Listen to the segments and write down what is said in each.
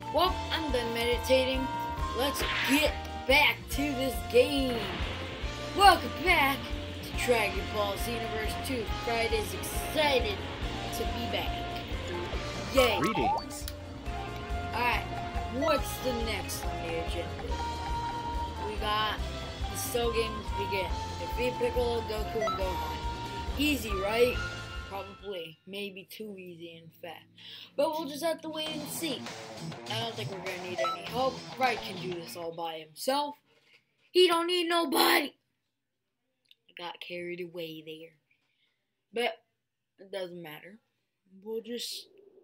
Well, I'm done meditating. Let's get back to this game. Welcome back to Dragon Ball Xenoverse 2. Friday's excited to be back. Yay. Greetings. Alright, what's the next on the agenda? We got the Cell games begin. Defeat Piccolo, Goku, and Gohan. Easy, right? Probably. Maybe too easy, in fact. But we'll just have to wait and see. I don't think we're gonna need any help. Fright can do this all by himself. He don't need nobody. I got carried away there. But it doesn't matter. We'll just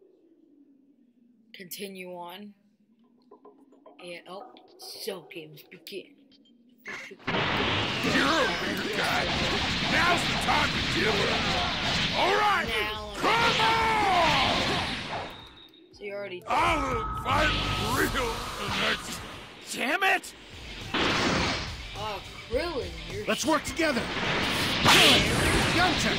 continue on. And Cell games begin. You're over here, guy. Now's the time to kill it. All right, come on! So you already did. I'll fight real next. Damn it! Oh, Krillin, you're... Let's work together. Your turn.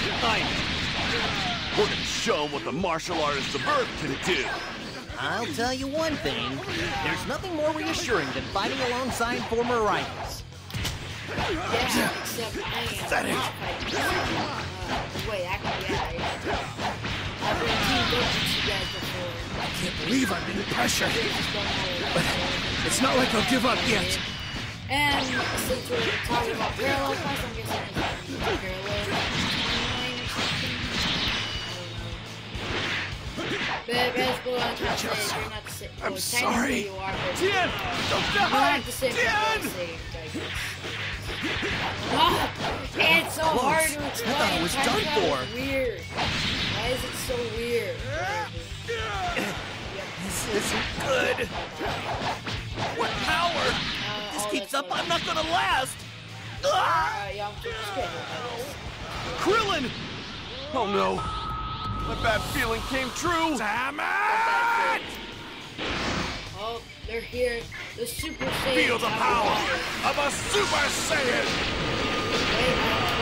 We're gonna show 'em what the martial artists of Earth can do. I'll tell you one thing. There's nothing more reassuring than fighting alongside former rivals. Yeah, except I am Pathetic. not fighting. Wait, actually, I've been teamed up with you guys before. I can't believe I'm in pressure. Just don't know. It's not like I'll give up yet. And since we're talking about parallel fights, I'm guessing it's parallel. I'm sorry. Tien! Don't You don't die! have to say Tien! It's so hard to explain. I thought it was done for. It's weird. Why is it so weird? This isn't good. What power? This keeps up, I'm not gonna last! Ah! Yeah, I'm just kidding. Krillin! Oh no! My bad feeling came true! Damn it! Oh, they're here. The Super Saiyan. Feel the power of a Super Saiyan! Wait,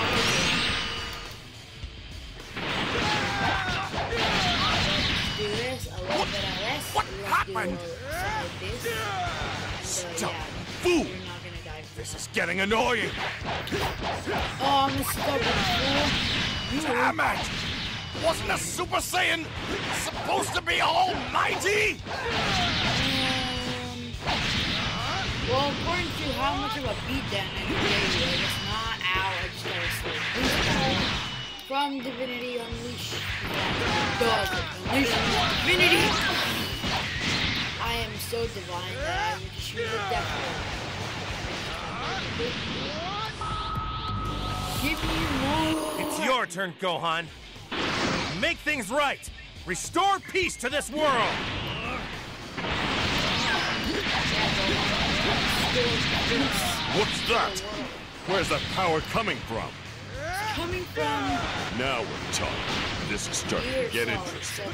do this a little bit of this. What Let's happened? do some of this. Stop, Yeah, fool! you're not gonna die. This is getting annoying. Oh, I'm a stubborn fool. Damn it! Wasn't a Super Saiyan supposed to be almighty? Well, according to how much of a beatdown I can give you, I guess not. Ow, I just got a slow boost power from Divinity Unleashed. Unleash Divinity! I am so divine that I would just use a death blow. Give me more! It's your turn, Gohan. Make things right. Restore peace to this world. What's that? Where's that power coming from? Coming from... Now we're talking. This is starting to get interesting.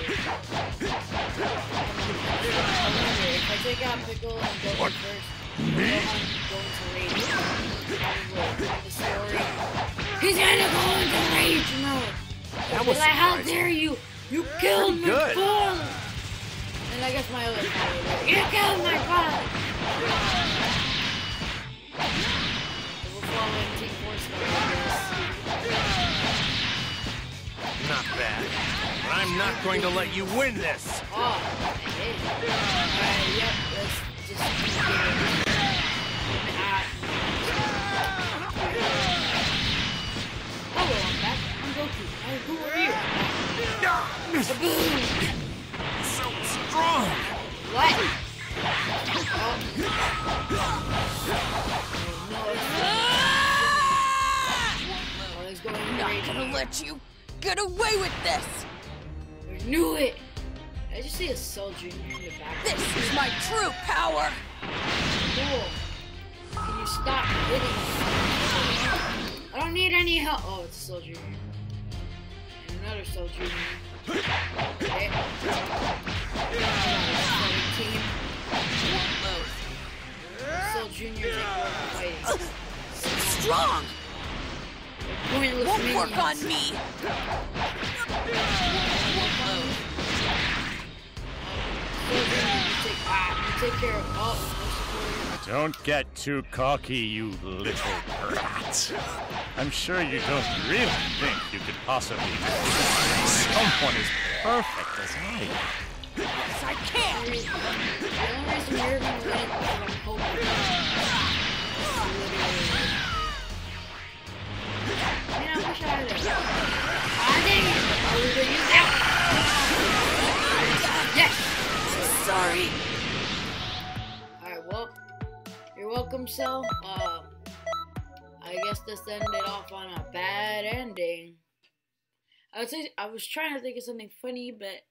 If I take out Piccolo and Goku first, Me? Gohan's going to rage. Probably the story. He's gonna go into rage mode. That was Like, how surprising. dare you? You killed my good. father! And I guess my other father. You killed my father! We're following Team Force Not bad. But I'm not going to let you win this. Oh, hey. Alright, yep, let's just keep going. Hello, I'm back. I'm Goku. Who are you? Kaboom! So strong! What? I'm not gonna let you get away with this! I knew it! I just see a Cell Jr. in the back. This is my true power! Cool. Can you stop hitting me? I don't need any help. Oh, it's a Cell Jr. And another Cell Jr. Okay. Team. Cell Jr. take over fighting. Strong! Pointless Won't minions. work on me! Cell Jr. take care of. Oh, Don't get too cocky, you little brat. I'm sure you don't really think you could possibly do someone as perfect as I am. Yes, I can! the only reason you're gonna win is I'm hoping. Man, I wish I had it. Ah, dang it! I was gonna use that. Yes! Sorry. Alright, well, you're welcome, Cell. I guess this ended off on a bad ending. I was trying to think of something funny, but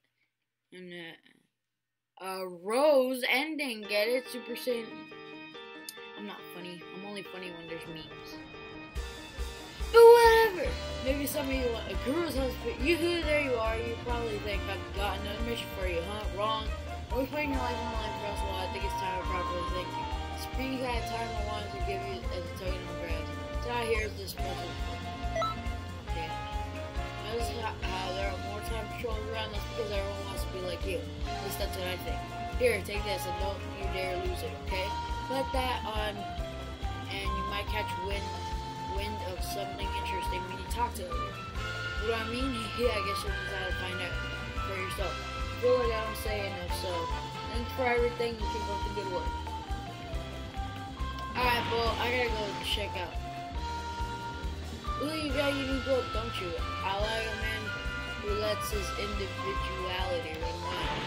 Rose ending, get it? Super Saiyan. I'm not funny. I'm only funny when there's memes. But whatever. Maybe some of you want a Guru's husband. There you are. You probably think I've got another mission for you, huh? Wrong. Always putting your life on the line for us. Well, I think it's time to properly thank you. Speaking of time, I wanted to give you as a token of gratitude. So here's this present. Okay. Notice how there are more time patrols around us because everyone wants to be like you. At least that's what I think. Here, take this and don't you dare lose it, okay? Put that on and you might catch wind of something interesting when you talk to them. What do I mean? Yeah, I guess you'll just have to find out for yourself. I feel like I don't say enough, so thanks for everything and keep up the good work. Alright, well, I gotta go check out. Ooh, you got a unique look, don't you? I like a man who lets his individuality run wild.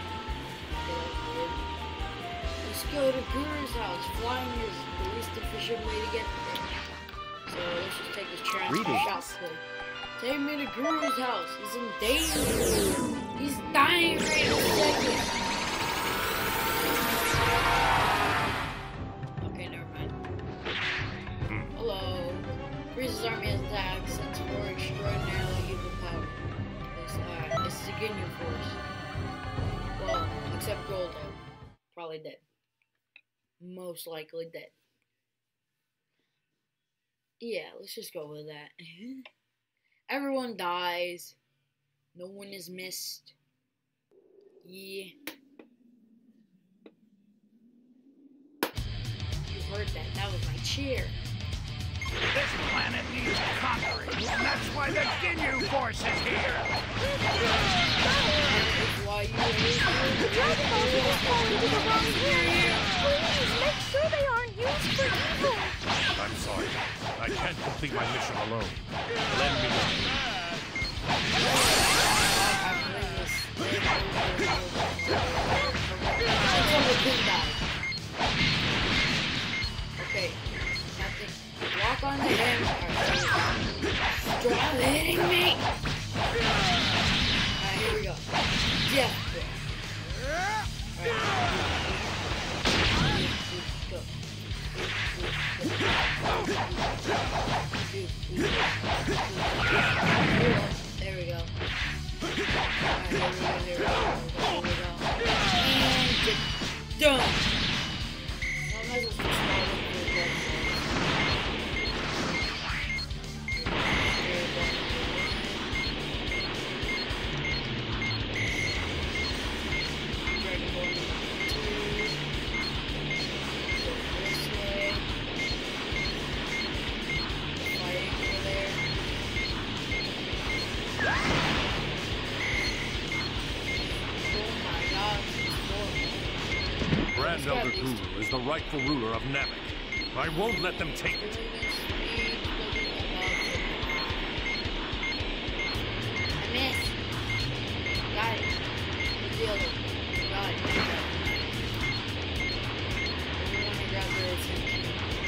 Let's go to Guru's house. Flying is the least efficient way to get there. So let's just take this transfer shop quick. Take me to Guru's house. He's in danger. He's dying right in a second. Okay, never mind. Hello. Frieza's army has attacked since we're extraordinarily evil power. This is a Ginyu force. Well, except Goldo. Probably dead. Most likely dead. Yeah, let's just go with that. Everyone dies. No one is missed. Yeah. You heard that. That was my chair. This planet needs conquering, and that's why the Ginyu Force is here! That's why you Please, make sure they aren't used for evil. I'm sorry. I can't complete my mission alone. Lend me Okay. Walk on the hand. Stop hitting me! Alright, here we go. Yeah. Go. There we go. Alright, here we go. And get done! No, might as well just roll it. Grand Elder Guru is the rightful ruler of Namek. I won't let them take it. I missed. Got it. Good deal. Got it. Everyone to grab their attention.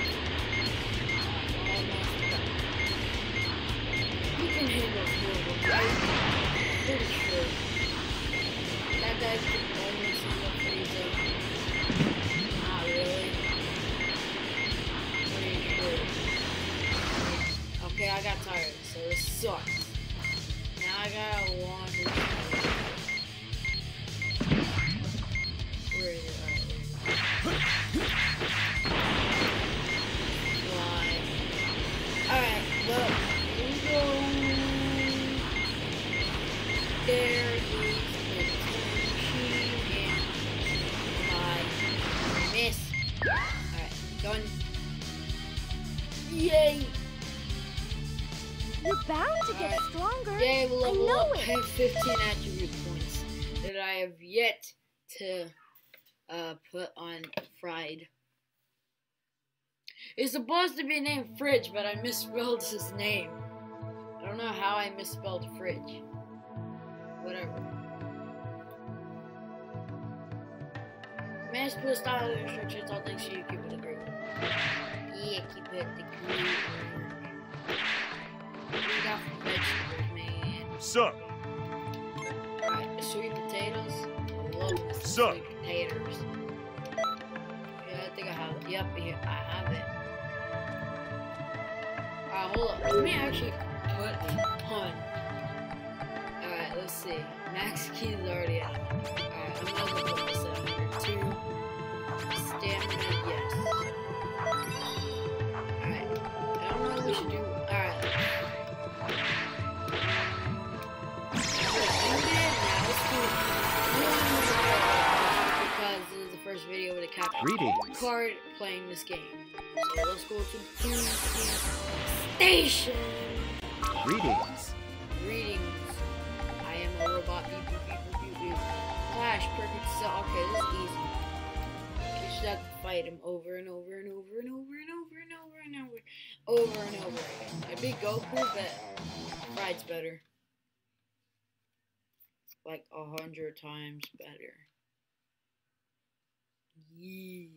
Almost done. You can handle Silver, right? Pretty sure. That guy's almost in the freezer. Not really. Pretty sure. Okay, I got tired, so this sucks. Now I gotta wander. Done. Yay! You're bound to get stronger. Yay, we'll level up. it. I have 15 attribute points that I have yet to put on Fried. It's supposed to be named Fridge, but I misspelled his name. I don't know how I misspelled Fridge. Whatever. Manage to put style and restrictions, all things you keep it a great one. Yeah, keep it the great one. What do we got for vegetables, man? Sup? Alright, sweet potatoes. I love Sup? sweet potatoes. Yeah, I think I have it. Yep, here, I have it. Alright, hold up. Let me actually put on. Alright, let's see. Max key is already out. Alright, I'm gonna put this up here. 2. Stamina, yes. Alright. I don't know what we should do. Alright. Because this is the first video with a capture card playing this game. So let's go to Police Station. Greetings. Greetings. I am a robot. Beep, beep, beep, beep, beep. Flash, perfect cell. Okay, this is easy. You just have to fight him over and over and over and over and over and over and over and over again. I'd be Goku, but Fried's better. Like 100 times better. Yeah.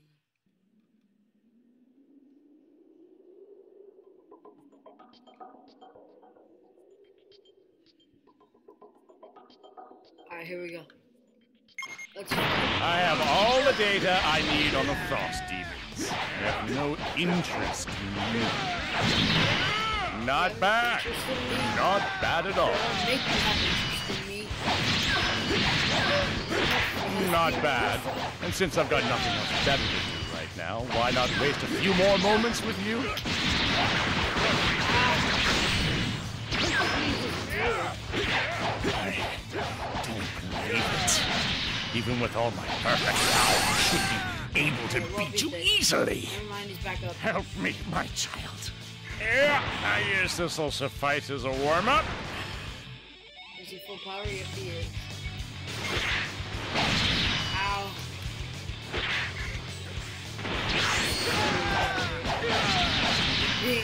Alright, here we go. Let's I have all the data I need on the Frost Demons. I have no interest in you. Not bad. Not bad at all. make you have interest in me. Not bad. And since I've got nothing else better to do right now, why not waste a few more moments with you? I don't believe it. Even with all my perfect power, I should be able to beat you easily. Never mind, he's back up. Help me, my child. Yeah, I guess this will suffice as a warm-up. Is he full power? Yes, he is. Ow. Ding.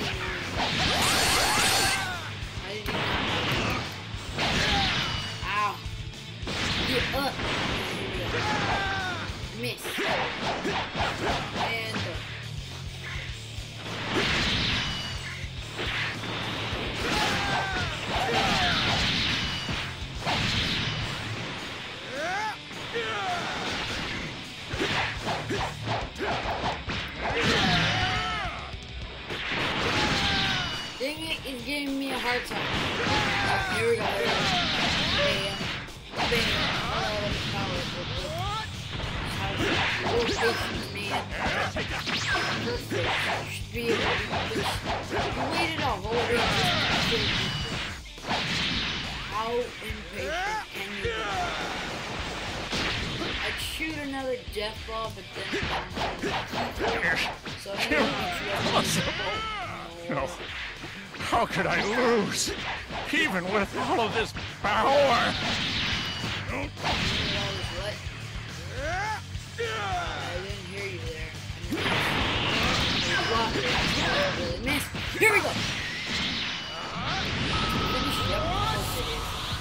I didn't even know. Ow. Get up. Miss. And dang it, it's giving me a hard time. Right, here we go. Bam. Bam. Oh, powerful. Man. Perfect. Should be able to do this. You waited a whole week. How impatient can you be? I'd shoot another death ball, but then so Impossible. No. How could I lose? Even with all of this power. I didn't hear you there. Really missed. Here we go. Finish it up. Of course it is.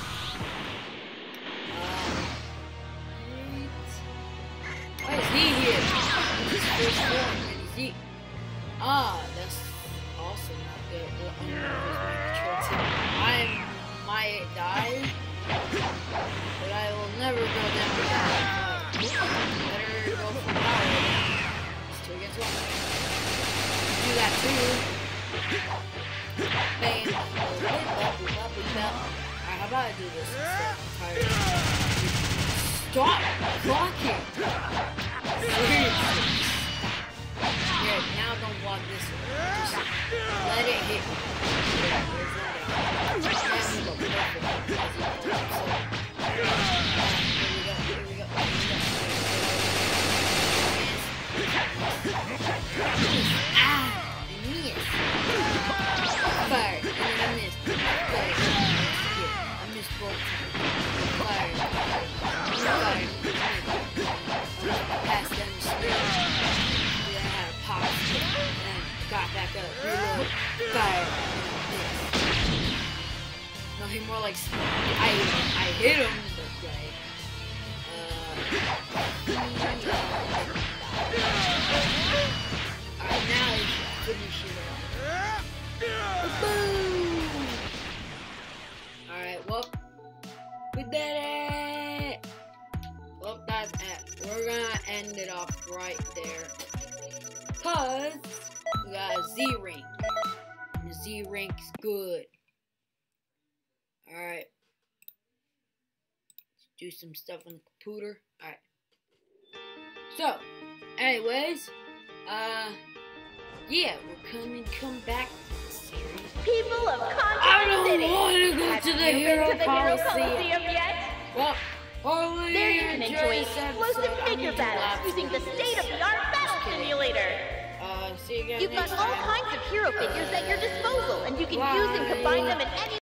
Why is he here? This is first form. And is he? Ah, that's awesome. I might die, but I will never go down without. Better go for power. It's 2 against 1. Do that too. Bam. Alright, how about I do this instead? Stop blocking! Seriously. Here, now don't block this one. Just let it hit. Here we go. gotta reload. Fire. Nothing more like I hit him, but like alright, now he's finishing it off. Boom! Alright, well, we did it! Well, that's it. We're gonna end it off right there. Cause we got a Z rank. And the Z rank's good. Alright. Let's do some stuff on the computer. Alright. So, anyways, yeah, we're come back to the series. People of Contact I don't City. want to go Have to the you Hero been to the Hero Coliseum. Coliseum yet? Well, only There you can enjoy this explosive episode. I figure need to battles laugh using the through this. state-of-the-art battle simulator. See you guys You've got next all time. kinds of hero figures at your disposal, and you can use and combine them in any